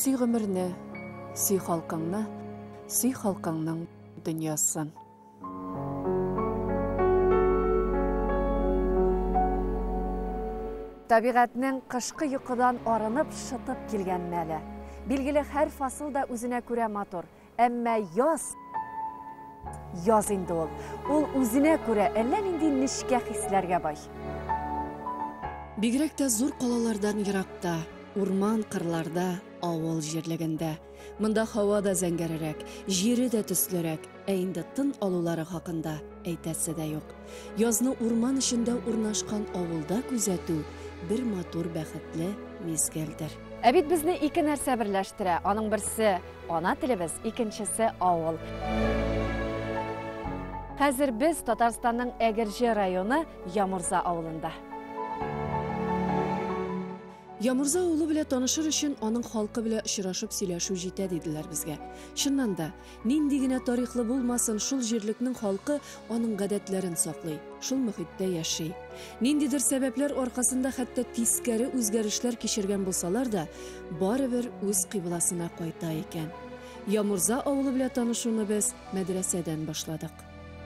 Сүй гомерне, сүй халкыңны, сүй халкыңның дөньясын. Табигатьнең кышкы йокыдан арынып шытып килгән мәле. Билгеле һәр фасыл да үзенә күрә матур, әмма яз инде ул. Ул үзенә күрә әллә нинди нечкә хисләргә бай. Бигрәк тә зур калалардан еракта, урман кырларда, авыл җирлегендә. Монда һава да зәңгәрерәк, җире дә төслерәк, ә инде тын алулары хакында әйтәсе дә юк. Язны урман эчендә урнашкан авылда күзәтү бер матур бәхетле мизгелдер. Ә бит безне ике нәрсә берләштерә. Аның берсе ана телебез, икенчесе авыл. Хәзер без Татарстанның Әгерҗе районы Ямурза авылында. Ямурза авылы белән танышыр өчен аның халкы белән очрашып сөйләшү җитә диделәр безгә. Чыннан да, нинди генә тарихлы булмасын, шул җирлекнең халкы аның гадәтләрен саклый, шул мөхиттә яши. Ниндидер сәбәпләр аркасында хәтта тискәре үзгәрешләр кичергән булсалар да, барыбер үз кыйбласына кайта икән. Ямурза авылы белән танышуны без мәдрәсәдән башладык.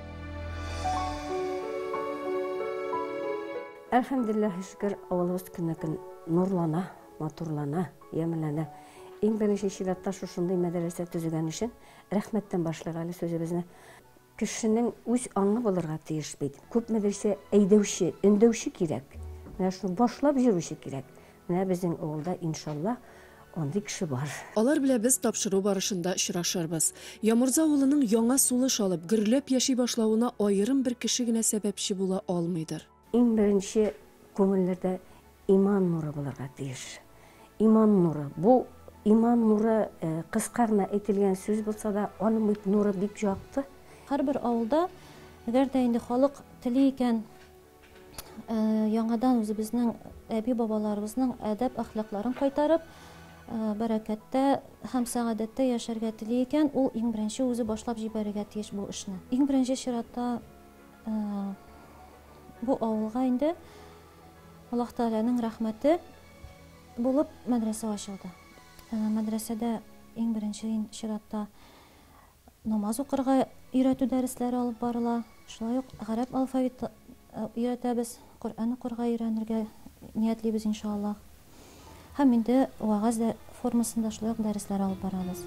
Әлхәмдулиллаһ, шөкер, авылыбыз көннән-көн нурлана, матурлана, ямьләнә. Иң беренче чиратта шушындай мәдрәсә төзегән өчен рәхмәттән башлыйк әле сүзебезне. Кешенең үз аңы булырга тиеш бит. Күп мәдрәсә әйдәүче, өндәүче кирәк. Менә шуны башлап җөрүче кирәк. Менә безнең авылда иншалла андый кеше бар. Алар белән без тапшыру барышында очрашырбыз. Ямурза авылының яңа сулыш алып, гөрләп яши башлавына аерым бер кеше генә сәбәпче була алмыйдыр. Иң беренче күңелләрдә иман нуры булырга тиеш. Иман нуры. Бу иман нуры кыскарына әйтелгән сүз булса да, аның нуры бик якты. Һәрбер авылда, әгәр дә инде халык теле икән, яңадан үзебезнең әби-бабаларыбызның әдәп әхлакларын кайтарып, бәрәкәттә һәм сәгадәттә яшәргә теле икән, ул иң беренче үзе башлап җибәрергә тиеш бу эшне. Иң беренче чиратта бу авылга инде Аллаһ Тәгаләнең рәхмәте булып мәдрәсә ачылды. Мәдрәсәдә иң беренче чиратта намаз укырга өйрәтү дәресләре алып барыла. Шулай ук гарәп алфавиты өйрәтәбез, Коръән укырга өйрәнергә ниятлибез иншаллаһ. Һәм инде вагаз формасында шулай ук дәресләр алып барабыз.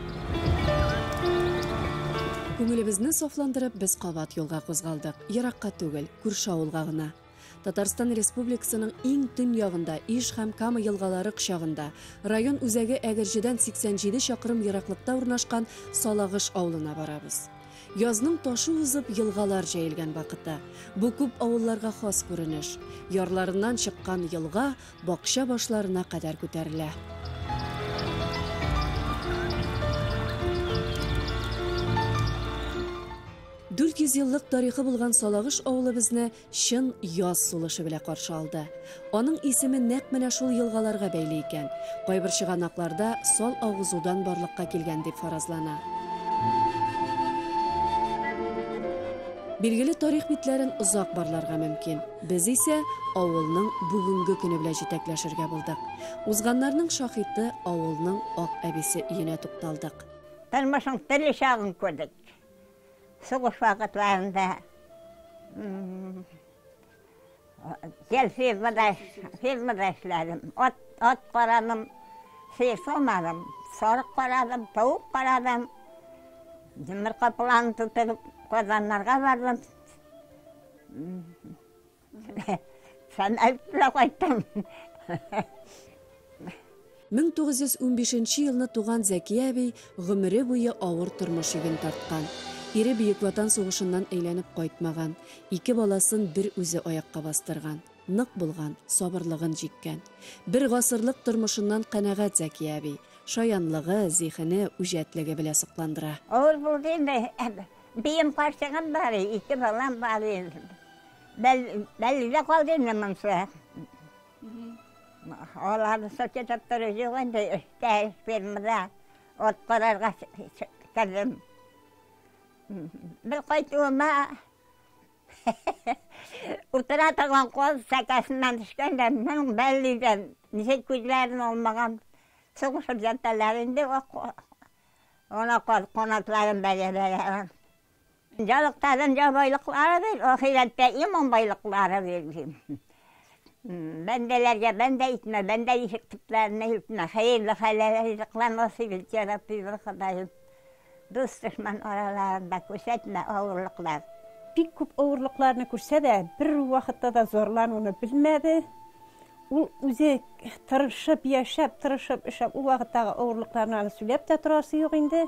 Күңелебезне сафландырып, без кабат юлга кузгалдык. Еракка түгел, күрше авылга гына. Татарстан Республикасының иң төн ягында, Иш һәм Кама елгалары кочагында, район үзәге Әгерҗедән 87 чакрым ераклыкта урнашкан Салагыш авылына барабыз. Язның ташы узып, елгалар җәелгән вакытта. Бу күп авылларга хас күренеш. Ярларыннан чыккан елга бакча башларына кадәр күтәрелә. 400 еллык тарихы булган Салагыш авылы безне чын яз сулышы белән каршы алды. Аның исеме нәкъ менә шул елгаларга бәйле икән. Кайбер чыганакларда сал агызудан барлыкка килгән дип фаразлана. Билгеле тарих битләрен узак барларга мөмкин. Без исә авылның бүгенге көне белән җитәкләшергә булдык. Узганнарның шаһиты авылның ак әбисе өенә тукталдык. Тормышның төрле чагын күрдек. Сугыш вакытларында фермада эшләдем. Ат карадым, сыер салмадым, сарык карадым, тавык карадым. Җимерка план тотып, казаннарга бардым. Sen ayıpla kayttım. 1915 елны туган Зәки әбей гомере буе авыр тормыш йөген тарткан. Ире Бөек Ватан сугышыннан әйләнеп кайтмаган, ике баласын бер үзе аякка бастырган, нык булган, сабырлыгын җиккән. Бер гасырлык тормышыннан канәгать Зәки әбей, шаянлыгы, зихене, үҗәтлеге белән сокландыра. Авыр булды инде. Бейем карчыгым бар, ике балам бар. Бәллидә калды инде монсы. Аларды сатып торып җыгынды, өстә фермада от карарга килдем. Bir kaytığıma utara tağlan koz sakasından düşkəndə mən bəlliydən, nişək güclərin olmağam, Soğuşur jantalarında ona konakların böyle. Calıkların cabaylıkları değil, ahirette iman baylıkları verdim. Bendelerge ben de itme, ben de işittiklerine hükme, hayırlı hayırlıklar nasip et ya Rabbi bir kadayım. Dost düşman aralarında kösetme ağırlıklar. Pek köp ağırlıklarını көрсе de bir vakitte de zorlanını bilmedi. Ул үзе тырышып яшәп, тырышып эшләп, ул вакыттагы авырлыкларны сөйләп тә торасы юк инде.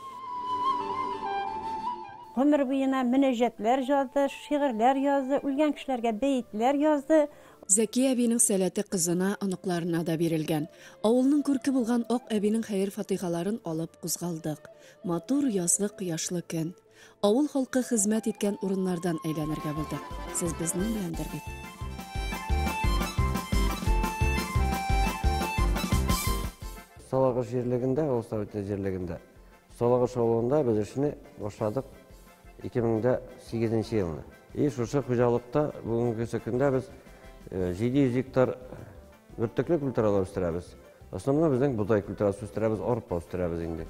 Гомер буена мөнәҗәтләр язды, шигырьләр язды, үлгән кешеләргә бәйтләр язды. Зәки әбинең сәләте кызына, оныкларына да бирелгән. Авылның күрке булган Ак әбинең хәер фатихаларын алып кузгалдык. Матур язгы кояшлы көн. Авыл халкы хезмәт иткән урыннардан әйләнергә булдык. Сез безнең беләндер бит. Салагыш жерлегендә, ул Совет жерлегендә. Салагыш авылында без эшне башладык 2008 елда. И шушы хуҗалыкта бүгенге көндә без 700 гектар өртөкле культуралар үстерәбез. Основно безнең будай культурасы үстерәбез, арпа үстерәбез инде.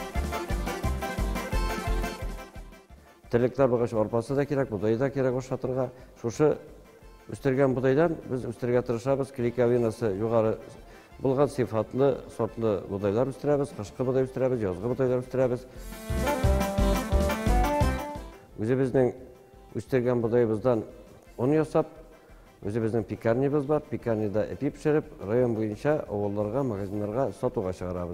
Телеклар багыш арпасы да кирәк, будай да кирәк ошатырга. Шушы үстергән будайдан без үстергә тырышабыз, клейковинасы югары булган сыйфатлы, сортлы будайлар үстерәбез, кышкы будай үстерәбез, язгы будайлар үстерәбез. Үзебезнең үстергән будайыбыздан он ясап, үзебезнең пекарнябыз бар, пекарняда эпи пешереп, район буенча авылларга, магазиннарга сатуга чыгарабыз.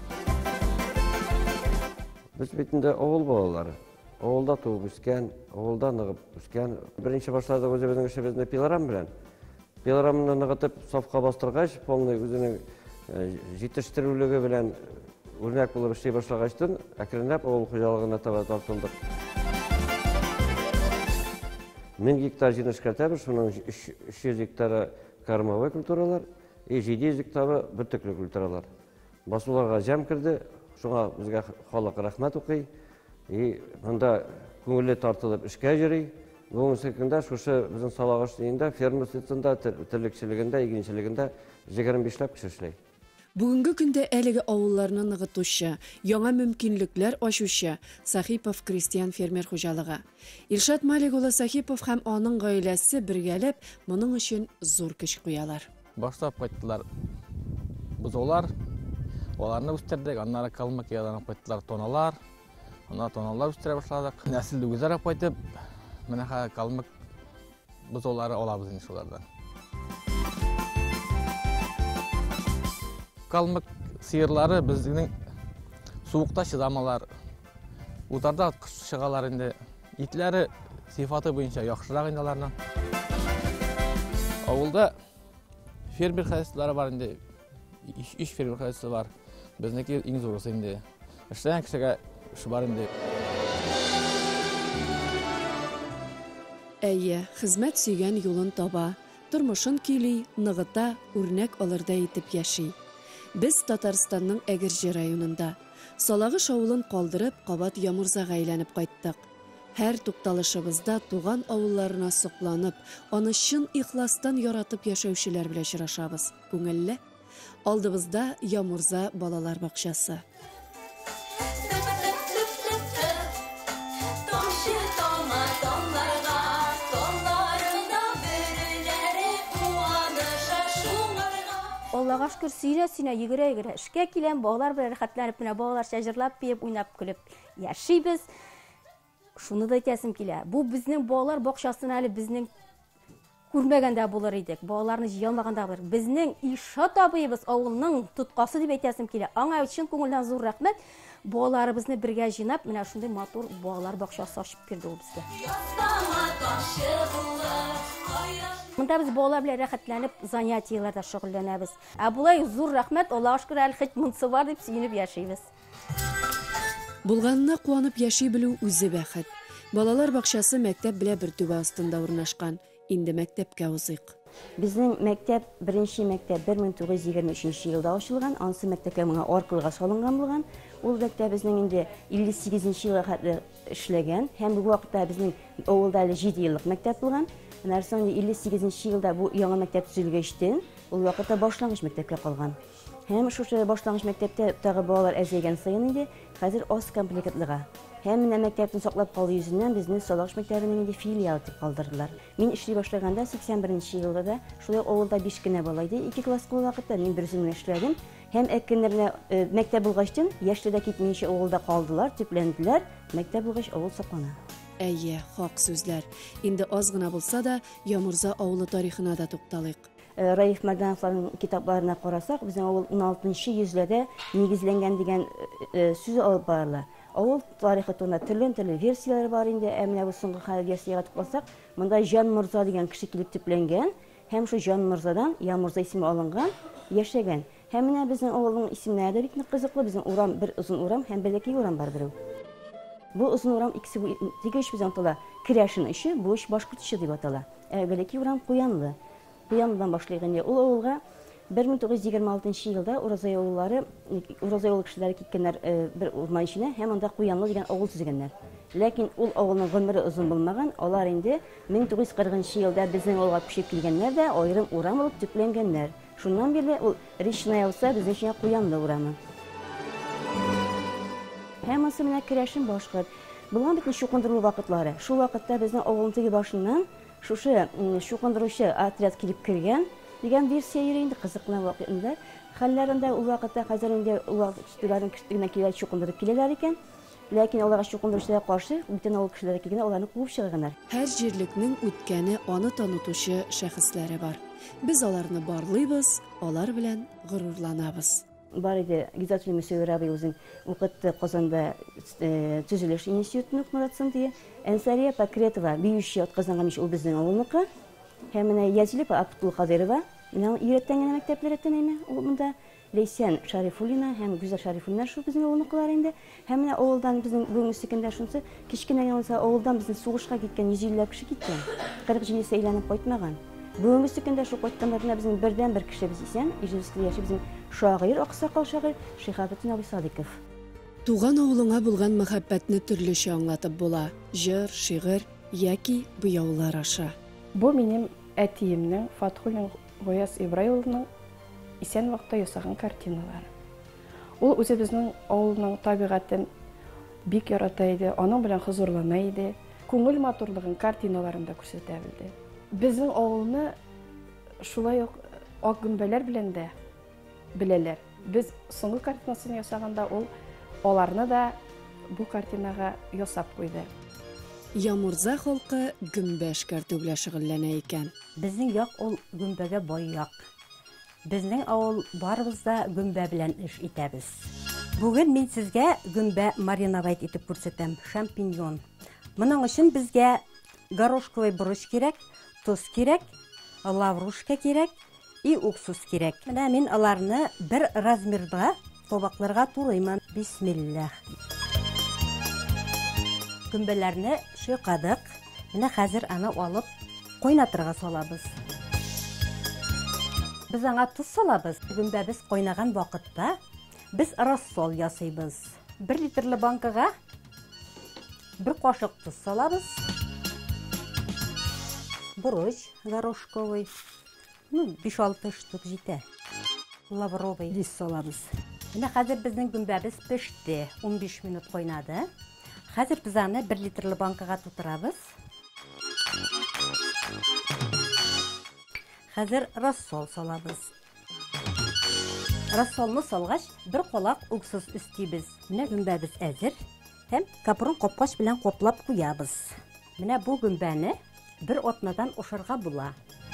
Без бит инде авыл балалары. Авылда туып үскән, авылда ныгып үскән. Беренче башладык үзебезнең эшебезне пилорам белән. Пилорамны ныгытып, сафка бастыргач, полный үзенең җитештерүлеге белән үрнәк булып эшли башлагачтан, әкренләп авыл хуҗалыгына таба тартылдык. 1000 гектар җир эшкәртәбез, шуның 300 гектары кормовой культуралар, 700 гектары бөртекле культуралар. Басуларга җәм керде, шуңа безгә халык рәхмәт укый. Монда күңеле тартылып эшкә йөри. Бүгенге көндә шушы безнең Салагыш районында фермерлыкта, терлекчелегендә, игенчелегендә 25 кеше эшли. Бүгенге көндә әлеге авылларны ныгытучы, яңа мөмкинлекләр ачучы Сахипов крестьян фермер хуҗалыгы. Илшат Малик улы Сахипов һәм аның гаиләсе бергәләп моның өчен зур көч куялар. Башлап кайттылар бузаулар, аларны үстердек, аннары калмык ядан кайттылар тоналар. Ана тоналар үстерә башладык. Нәселде үзара кайтып, менә калмык бузаулары алабыз инде шулардан. Калмык сыерлары безнең суыкта чыдамалар, утарда чыгалар инде. Итләре сыйфаты буенча яхшырак инде аларның. Авылда фермер хәзерләре бар инде. Иш фермер хәзерләре бар. Безнеке иң зурысы инде. Эшләгән кешегә эш бар инде. Әйе, хезмәт сөйгән юлын таба, тормышын көйли, ныгыта, үрнәк алырдай итеп яши. Без Татарстанның Әгерҗе районында Салагыш авылын калдырып, кабат Ямурзага әйләнеп кайттык. Һәр тукталышыбызда туган авылларына сокланып, аны чын ихластан яратып яшәүчеләр белән очрашабыз. Күңелле. Алдыбызда Ямурза балалар бакчасы. Аллага шөкер, сөйлә-сөйлә, йөгерә-йөгерә эшкә киләм, балалар белән рәхәтләнеп, менә балалар җырлап, пиеп, уйнап, көлеп яшибез. Шуны да әйтәсем килә. Бу безнең балалар бакчасын әле безнең күрмәгәндә булыр идек. Балаларны җыймаганда булыр. Безнең Илшат абыебыз авылның тоткасы дип әйтәсем килә. Аңа өчен күңелдән зур рәхмәт. Балаларыбызны бергә җыйнап, менә шундый матур балалар бакчасы ачып бирде ул безгә. Монда без балалар белән рәхәтләнеп, занятияләрдә шөгыльләнәбез. Ә булай зур рәхмәт, Аллага шөкер, әле хит монсы бар дип сөенеп яшибез. Булганына куанып яши белү үзе бәхет. Балалар бакчасы мәктәп белән бер түбә астында урнашкан. Инде мәктәпкә узыйк. Безнең мәктәп, беренче мәктәп 1923 елда ачылган, ансы мәктәпкә моңа аркылга салынган булган. Ул мәктәп безнең инде 58 елга хәтле эшләгән, һәм бу вакытта безнең авылда 7 еллык мәктәп булган. Нәрсән 58 елда бу яңа мәктәп төзелгәчтен ул вакытта башлангыч мәктәпкә калган. Һәм шушы башлангыч мәктәптә тагы балалар әзәйгән саен инде хәзер аз комплектлыга. Һәм менә мәктәпне саклап калу йөзеннән безне Салахш мәктәбенең инде филиал итеп калдырдылар. Мин эшли башлаганда 81 елда да шулай авылда 5 кенә бала иде. 2 класс вакытта мин бер үзем эшләдем. Һәм әккеннәрне мәктәп булгачтан яшьләрдә китмичә авылда калдылар, төпләнделәр. Мәктәп булгач авыл саклана. Әйе, хак сүзләр. Инде аз гына булса да, Ямурза авылы тарихына да тукталыйк. Раиф Мардановларның китапларына карасак, безнең авыл 16-нчы йөзләрдә нигезләнгән дигән сүз алып барыла. Авыл тарихы турында төрле версияләр бар инде. Менә бу соңгы хәдисәгә тукталсак, монда Жан Мурза дигән кеше килеп төпләнгән, һәм шу Жан Мурзадан Ямурза исеме алынган, яшәгән. Һәм менә безнең авылның исемнәре дә бик кызыклы. Безнең урам бер озын урам һәм бәләкәй урам бар берәү. Бу озын урам икесе тигез безнең атала Керәшин ише, бу эш башкортча дип атала. Бәләкәй урам Куянлы. Куянлыдан башланган. Ул авылга 1926 елда Уразай авыллары, Уразай авыл кешеләре киткәннәр бер урман иченә, һәм анда Куянлы дигән авыл төзегәннәр. Ләкин ул авылның гомере озын булмаган. Алар инде 1940 елда безнең авылга күчеп килгәннәр дә аерым урам булып төпләнгәннәр. Шуннан бирле ул Речная авылса безнең Куянлы урамы. Һәм аны менә Керәшин башкорт. Булган бит шукындыру вакытлары. Шул вакытта безнең авылның теге башыннан шушы шукындыручы отряд килеп кергән дигән версия йөри инде кызыклы вакытында. Хәлләрендә ул вакытта хәзер инде ул вакытларның кешеләренә килә шукындырып киләләр икән. Ләкин аларга шукындыручыларга каршы бүтән авыл кешеләре килгән, аларны куып чыгарганнар. Һәр җирлекнең үткәне аны танытучы шәхесләре бар. Без аларны барлыйбыз, алар белән горурланабыз. Бар иде Гизатли Мөсәвирәбый үзен укытты Казанда төзелеш институтын укытсын дия. Әнсәрия Пакретова биюче атказанган ул безнең авылныкы. Һәм менә Язилева Абдул Хадирова менә өйрәткән мәктәпләрдән әйме. Ул монда Лейсән Шарифуллина һәм Гүзәл Шарифуллина шу безнең авылныкылар инде. Һәм менә авылдан безнең бүгенге секендә шунсы кичкенә ялса авылдан безнең сугышка киткән 150 кеше киткән. 47 әйләнеп кайтмаган. Бүгенге секендә шу кайтканнарны безнең бердән бер кеше без исән, Ижевский яши безнең шагыйрь, аксакал шагыйрь Шихабетдин Абый Садыков. Туган авылыңа булган мәхәббәтне төрлечә аңлатып була. Җыр, шигырь яки буяулар аша. Бу минем әтиемнең Фатхуллин Гаяз Ибрай улының исән вакытта ясаган картиналары. Ул үзе безнең авылның табигатен бик ярата иде, аның белән хозурлана иде. Күңел матурлыгын картиналарында күрсәтә белде. Безнең авылны шулай ук ак гөмбәләр белән дә беләләр. Без соңгы картинасын ясаганда ул аларны да бу картинага ясап куйды. Ямурза халкы гөмбә эшкәртү белән шөгыльләнә икән. Безнең як ул гөмбәгә бай як. Безнең авыл барыбыз да гөмбә белән эш итәбез. Бүген мин сезгә гөмбә мариновать итеп күрсәтәм, шампиньон. Моның өчен безгә горошковый борыч кирәк, туз кирәк, лаврушка кирәк и уксус кирәк. Менә мин аларны бер размерда табакларга турыймын. Бисмиллах. Гөмбәләрне шыкадык. Менә хәзер аны алып кайнатырга салабыз. Без аңа туз салабыз. Гөмбәбез кайнаган вакытта без рассол ясыйбыз. 1 литрлы банкага 1 кашык туз салабыз. Борыч горошковый. 5-6 штук җитә. Лавровый лист салабыз. Менә хәзер безнең гөмбәбез пеште. 15 минут кайнады. Хәзер без аны 1 литрлы банкага тутырабыз. Хәзер рассол салабыз. Рассолны салгач, 1 калак уксус үстибез. Менә гөмбәбез әзер. Һәм капрын капкач белән каплап куябыз. Менә бу гөмбәне бер атнадан ошарга була.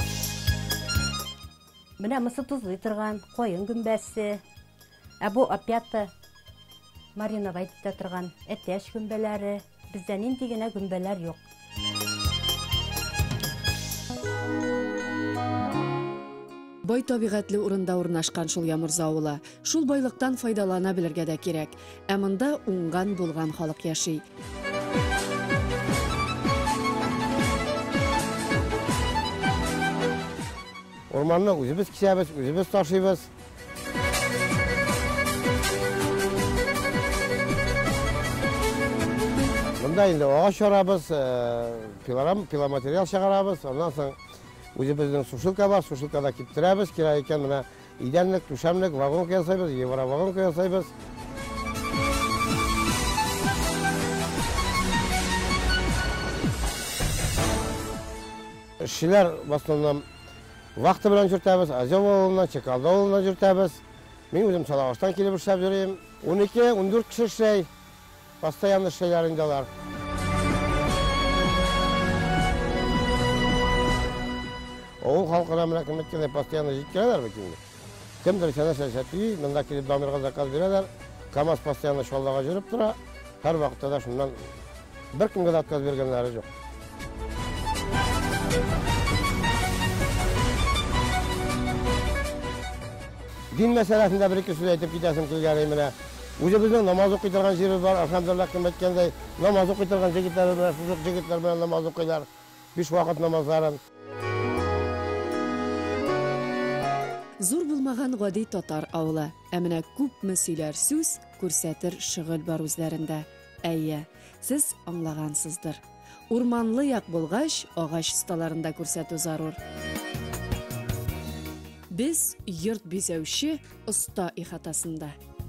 Менә мысы тузлый торган кайын гөмбәсе. Бу опята мариновать итә торган әтәч гөмбәләре. Бездә нинди генә гөмбәләр юк. Бай табигатьле урында урнашкан шул Ямурза авылы. Шул байлыктан файдалана белергә дә кирәк. Ә монда уңган булган халык яши. Ormanını özümüz kişiyemiz, özümüz taşıyımız. Bunda indi ağaç şarabız, pila materyal şarabız. Ondan sonra Өзіміздің сушилка бар, сушилкада кептіреміз, керек екен мына идәнлік, түшәмлік, вагонка ясайбыз, евро вагонка ясайбыз. Işçiler bastondan vaxtı bilen жүртәбіз, Азов ауылына, Чекалды ауылына жүртәбіз. Мен өзім Салағаштан келіп ішіп жүрейім. 12-14 кіші шей, постоянно шейлеріндалар. Оғыл халқына мына кім еткенде постоянно жеткелер бекенде. Кімдір сәне сәсәтті, мында келіп дамырға заказ берелер. КамАЗ постоянно шоллаға жүріп тұра. Әр вақытта да шыннан бір кімге де отказ бергенлері жоқ. Din meselesinde bir-iki söz aytıp gidesim kilgeni mine. Özümüzün namaz okuytırgan jeri var, alhamdulillah kim etkende namaz okuytırgan jigitler bilen, suzuk jigitler bilen namaz okuylar. 5 vakit namazların. Зур булмаган гади татар авылы, әмінә күпме сөйләр сүз, күрсәтер шөгыль бар үзләрендә. Әйе, сез аңлагансыздыр. Урманлы як булгач, агач осталарында күрсәтү зарур. Biz yurt безәүче оста ихатасында.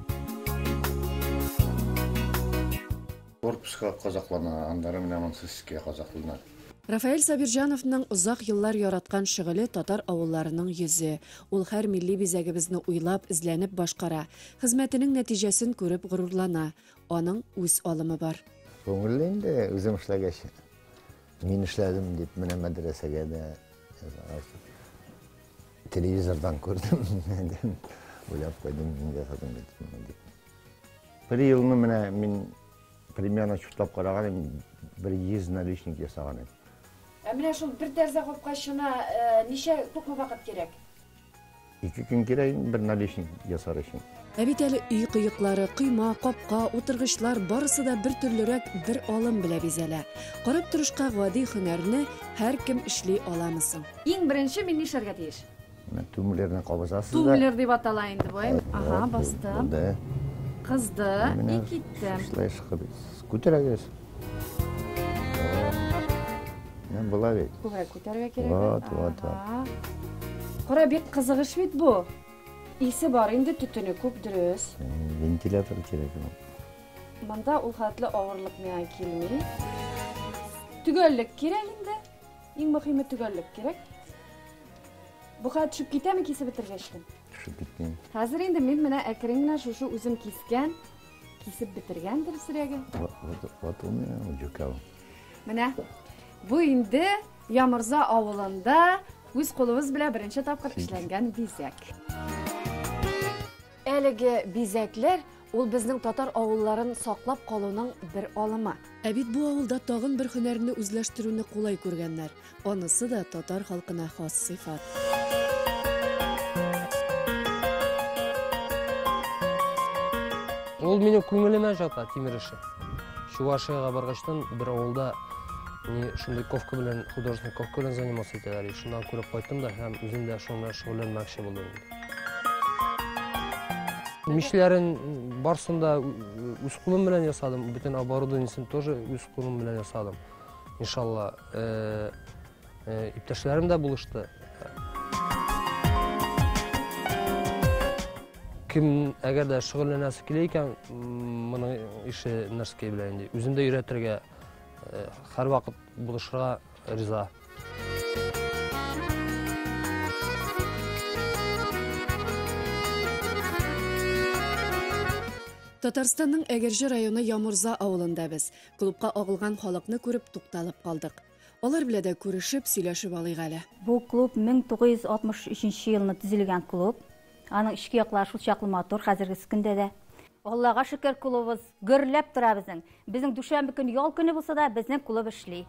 Корпуска казаклана, андары менен сызке казаклана. Рафаэль Сабиржановның узак еллар яраткан шөгыле татар авылларының йөзе. Ул һәр милли бизәгебезне уйлап, изләнеп башкара. Хезмәтенең нәтиҗәсен күреп горурлана. Аның үз алымы бар. Көңелле инде үзем эшләгәч. Мин эшләдем дип менә мәдрәсәгә дә телевизордан көрдüm. Ойлап қойдым, мен жасадым деп. Бір елны міне мен примерно шуттап қараған, бір 100 наличник жасаған едім. Менә шул бер дәрзә капкачына ничә күпме вакыт кирәк? 2 көн кирәк бер наличник ясар өчен. Бит әле үй кыйыклары, кыйма, капка, утыргычлар барысы да бер төрлерәк бер алым белә бизәлә. Карап торышка гади һөнәрне һәр кем эшли аламысың? Иң беренче мин нишләргә тиеш? Тумлерне кабызасыз да. Тумлер дип атала инде бу. Ага, бастым. Кызды, и киттем. Слэш күтәрәгез. Мен була бит. Күбрәк күтәргә кирәк. Вот. Кара бик кызыгыш бит бу. Исе бар инде, төтене күп дөрес. Вентилятор кирәк. Монда ул хәтле авырлык миңа килми. Төгәллек кирәк инде. Иң мөһиме төгәллек кирәк. Бу хәт төшүп китәме кисеп бетергәчтен? Төшүп киткән. Хәзер инде мин менә әкрен шушы үзем кисеп бетергәндер сирәге. Вот у меня җукал. Менә бу инде Ямырза авылында үз кулыбыз белән беренче тапкыр эшләнгән бизәк. Әлеге бизәкләр ул безнең татар авылларын саклап калуның бер алымы. Бит бу авылда тагын бер һөнәрне үзләштерүне кулай күргәннәр. Анысы да татар халкына хас сыйфат. Ул мине күңелемә жата тимер эше. Чувашияга баргачтан бер авылда шундай ковка белән, художественный ковка белән заниматься итәләр. Шуннан күреп кайттым да һәм үзем дә шуңа шөгыльләнмәкче булдым. Мишләрен барсында үз кулым белән ясадым. Бүтән оборудованиесен тоже үз кулым белән ясадым. Иншалла, иптәшләрем дә булышты. Ким әгәр дә шөгыльләнәсе килә икән, моның ише нәрсәгә белә инде. Үзем дә өйрәтергә, һәр вакыт булышырга риза. Татарстанның Әгерҗе районы Ямырза авылында без клубка агылган халыкны күреп тукталып калдык. Алар белән дә күрешеп, сөйләшеп алыйк әле. Бу клуб 1963 елны төзелгән клуб. Аның ички яклары шул чаклы матур, хәзерге көндә дә. Аллага шөкер, клубыбыз гөрләп тора безнең. Безнең дүшәмбе көн ял көне булса да безнең клуб эшли.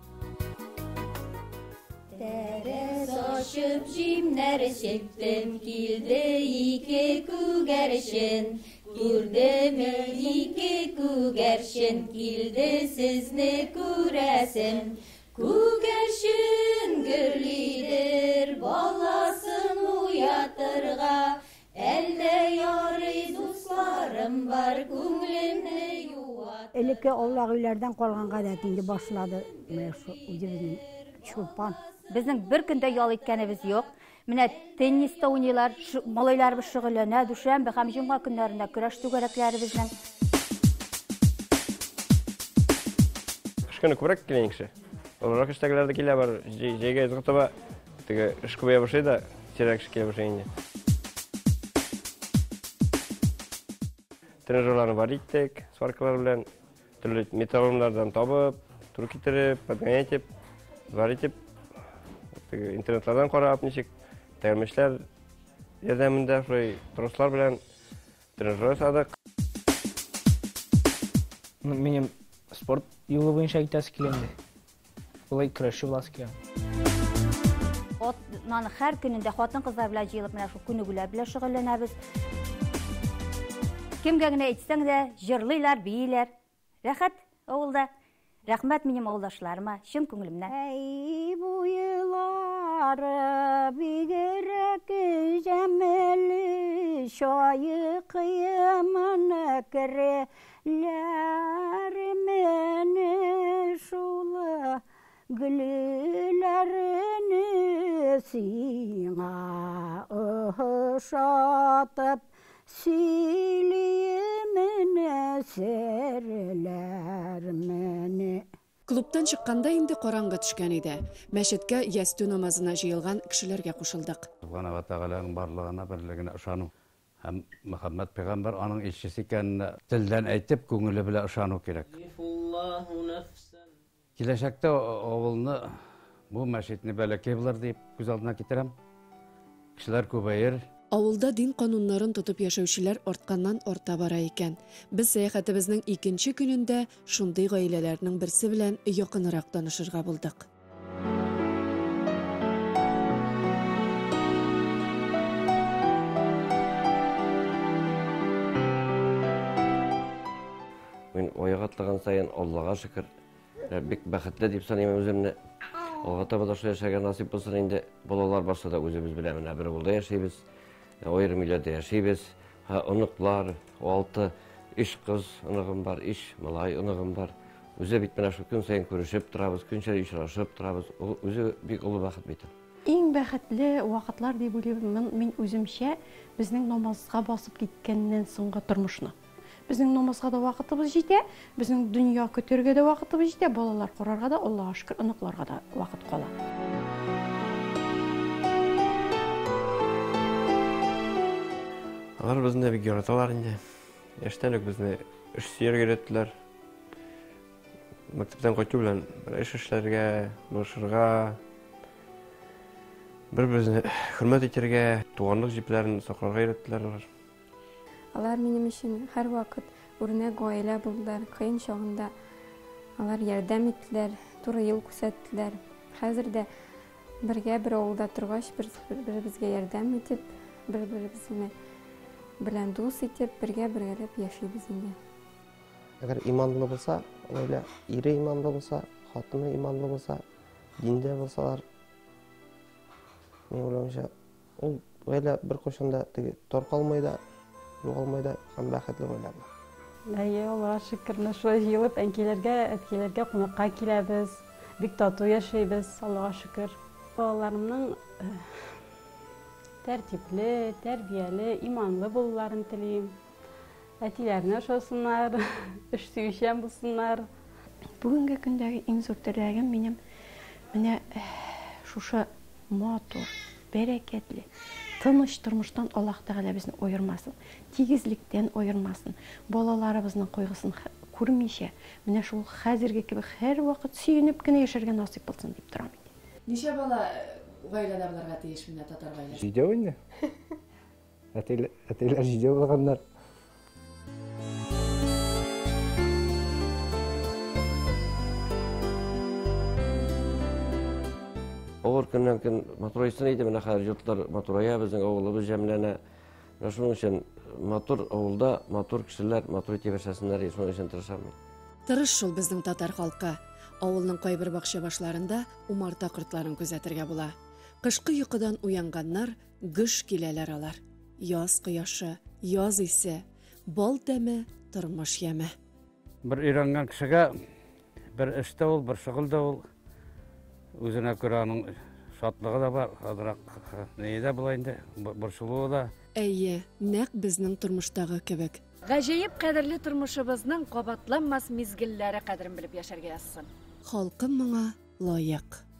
Тәрәз ашып җимнәр чиктем, килде ике күгәрчен. Күрдем ике күгәрчен, килде сезне күрәсем. Күгәрчен гөрлидер, баласын уятырга. Әлдә ярый дусларым бар, күңелемне юат. Элекке авылдагы өйләрдән калган гадәт инде башлады. Менә шу үзебезнең чулпан. Безнең бер көндә ял иткәнебез юк. Менә тенниста уйныйлар, малайларыбыз шөгыльләнә, дүшәмбе һәм җомга көннәрендә көрәш түгәрәкләребезнең. Кышкыны күбрәк килә инде. Олырак эштәгеләр дә килә бар, җәйгә язгытыба, теге эш күбәя башлый да, тирәк эш килә башлый инде. Тренажерларны бар иттек, сваркалар белән, төрле металллардан табып, туры китереп, подгонять итеп, бар итеп, интернетлардан карап, ничек тәгәрмәчләр ярдәмендә шулай трослар белән тренажер ясадык. Минем спорт юлы буенча китәсе килә инде. Булай көрәшче буласы килә. Наны һәр көнендә хатын-кызлар белән җыелып, менә шул күнегүләр белән шөгыльләнәбез. Кемгә генә әйтсәң дә, җырлыйлар, бийләр. Рәхәт авылда. Рәхмәт минем авылдашларыма, чын күңелемнән. Әй буйлары бигрәк җәмәле, шайы кыямына керәләр менә шулы гөлләрне сиңа ошатып сөйлеменә серләр менә. Клубтан чыкканда инде караңгы төшкән иде. Мәчеткә ястү намазына җыелган кешеләргә кушылдык. Субхана ва тааляның барлыгына, берлегенә ышану һәм Мөхәммәд пәйгамбер аның илчесе икәнен телдән әйтеп, күңеле белән ышану кирәк. Киләчәктә авылны, бу мәчетне бәләкәй булыр дип күз алдына китерәм. Кешеләр күбәер. Авылда дин кануннарын тотып яшәүчеләр артканнан арта бара икән. Без сәяхәтебезнең икенче көнендә шундый гаиләләрнең берсе белән якынрак танышырга булдык. Мин аяк атлаган саен Аллага шөкер, бик бәхетле дип саныйм үземне. Алга таба да шулай яшәргә насыйп булсын инде. Балалар барса да үзебез белән менә бер авылда яшәйбез. Аерым үйләрдә яшәйбез. Оныклар, 6 иш кыз оныгым бар, иш малай оныгым бар. Үзе бит менә шул көн саен күрешеп торабыз, көнчәле очрашып торабыз. Үзе бик олы бәхет бит. Иң бәхетле вакытлар дип уйлыйм мин үземчә безнең намазга басып киткәннән соңгы тормышны. Безнең намазга да вакытыбыз җитә, безнең дөнья көтәргә дә вакытыбыз җитә, балалар карарга да, Аллаһка шөкер, оныкларга да вакыт кала. Алар безне бик яраталар инде. Яшьтән үк безне эш сөяргә өйрәттеләр. Мәктәптән кайту белән эш эшләргә, булышырга, бер-берне хөрмәт итәргә, туганлык җипләрен сакларга өйрәттеләр. Алар минем өчен һәр вакыт үрнәк гаилә булдылар. Кыен чагында алар ярдәм иттеләр, туры юл күрсәттеләр. Хәзер дә бергә бер авылда торгач, бер-беребезгә ярдәм итеп, бер-беребезне белән дус итеп, бергә-бергәләп яшәйбез инде. Әгәр иманлы булса, гаилә ире иманлы булса, хатыны иманлы булса, диндә булсалар, мин уйлыймча, ул гаилә бер кашанда таркалмый да, югалмай да, һәм бәхетле гаилә. Әйе, Аллаһка шөкер, шулай җыелып әнкәйләргә, әткәйләргә кунакка киләбез. Бик тату яшәйбез, Аллаһка шөкер. Балаларымның тәртипле, тәрбияле, иманлы булуларын телим. Әтиләрне ошасыннар, эш сөйчән булсыннар. Бүгенге көндәге иң зур теләгем минем менә шушы матур, бәрәкәтле, тыныч тормыштан Аллаһ Тәгалә безне аермасын, тигезлектән аермасын, балаларыбызның кайгысын күрмичә, менә шул хәзерге кебек һәр вакыт сөенеп кенә яшәргә насыйп булсын дип торам. Ничә бала гаиләдә булырга тиеш менә татар гаиләсе? 7 инде. Әтиләр 7 булганнар. Авыр көннән көн матурайсын иде, менә хәзер йортлар матурая, безнең авылыбыз җәмләнә. Шуның өчен матур авылда, матур кешеләр, матур итеп яшәсеннәр, шуның өчен тырышам. Тырыш шул безнең татар халкы. Авылның кайбер бакча башларында умарта кортларын күзәтергә була. Кышкы йокыдан уянганнар гыш киләләр алар. Яз кояшы, яз исе, бал тәме, тормыш яме. Бер өйрәнгән кешегә бер эштә ул, бер шөгыльдә ул Өзіне көрі аның шатлығы да бар, нeye де бұл енді, бұршылуы да. Әйе, нәқ біздің тұрмыштағы кебек. Ғажайып қадірлі тұрмышыбызның қабатланмас мезгілләре қадірін біліп яшәргә язсын. Халқым моңа лайық.